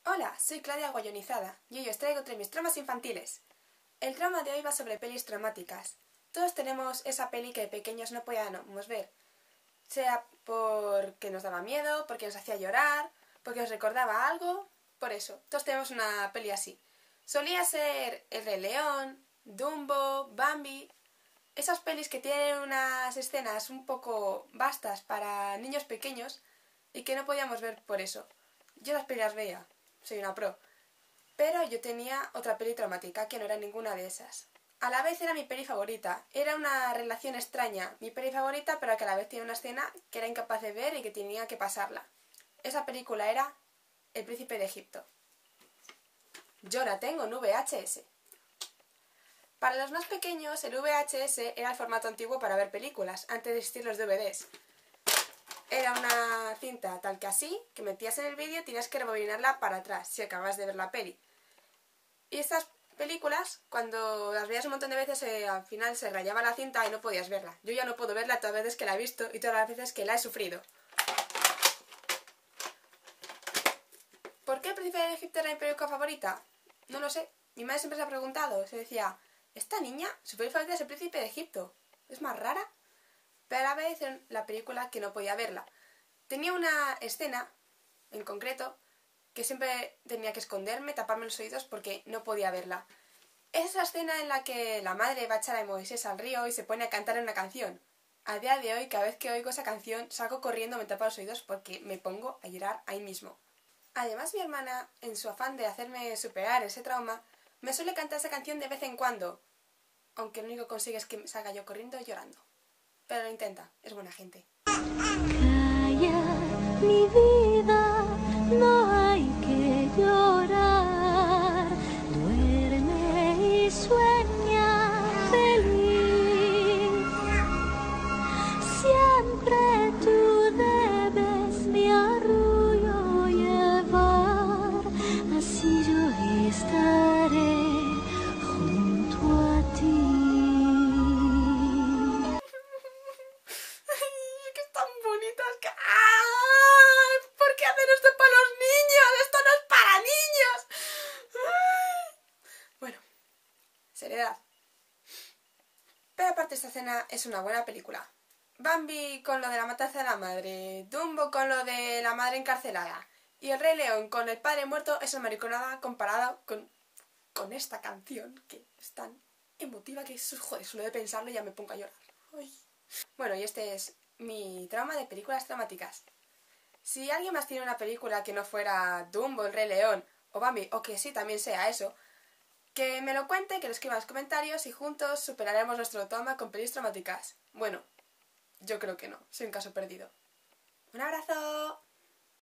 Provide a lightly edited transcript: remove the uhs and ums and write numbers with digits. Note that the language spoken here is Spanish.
Hola, soy Claudia Guayonizada y hoy os traigo 3 mis traumas infantiles. El trauma de hoy va sobre pelis traumáticas. Todos tenemos esa peli que de pequeños no podíamos ver, sea porque nos daba miedo, porque nos hacía llorar, porque nos recordaba algo, por eso. Todos tenemos una peli así. Solía ser El Rey León, Dumbo, Bambi. Esas pelis que tienen unas escenas un poco vastas para niños pequeños y que no podíamos ver por eso. Yo las pelis las veía, soy una pro. Pero yo tenía otra peli traumática que no era ninguna de esas. A la vez era mi peli favorita. Era una relación extraña. Mi peli favorita, pero que a la vez tenía una escena que era incapaz de ver y que tenía que pasarla. Esa película era El Príncipe de Egipto. Yo la tengo en VHS. Para los más pequeños, el VHS era el formato antiguo para ver películas, antes de existir los DVDs. Era una cinta tal que así, que metías en el vídeo y tenías que rebobinarla para atrás, si acabas de ver la peli. Y estas películas, cuando las veías un montón de veces, al final se rayaba la cinta y no podías verla. Yo ya no puedo verla todas las veces que la he visto y todas las veces que la he sufrido. ¿Por qué El Príncipe de Egipto era mi película favorita? No lo sé. Mi madre siempre se ha preguntado. Se decía, esta niña, su película favorita es El Príncipe de Egipto. ¿Es más rara? Pero a la vez en la película que no podía verla. Tenía una escena, en concreto, que siempre tenía que esconderme, taparme los oídos porque no podía verla. Es esa escena en la que la madre va a echar a Moisés al río y se pone a cantar una canción. A día de hoy, cada vez que oigo esa canción, salgo corriendo, me tapo los oídos porque me pongo a llorar ahí mismo. Además, mi hermana, en su afán de hacerme superar ese trauma, me suele cantar esa canción de vez en cuando, aunque lo único que consigue es que salga yo corriendo llorando. Pero lo intenta, es buena gente. Calla, mi vida, no hay que llorar. Duerme y sueña feliz. Siempre tú debes mi arrullo llevar. Así yo estaré junto a ti. Tan bonitas que... ¡Ay! ¿Por qué hacen esto para los niños? ¡Esto no es para niños! ¡Ay! Bueno, seriedad. Pero aparte esta escena es una buena película. Bambi con lo de la matanza de la madre, Dumbo con lo de la madre encarcelada y El Rey León con el padre muerto es una mariconada comparada con esta canción que es tan emotiva que, joder, solo de pensarlo ya me pongo a llorar. Ay. Bueno, y este es mi trauma de películas traumáticas. Si alguien más tiene una película que no fuera Dumbo, El Rey León o Bambi, o que sí también sea eso, que me lo cuente, que lo escriba en los comentarios y juntos superaremos nuestro trauma con pelis traumáticas. Bueno, yo creo que no, soy un caso perdido. ¡Un abrazo!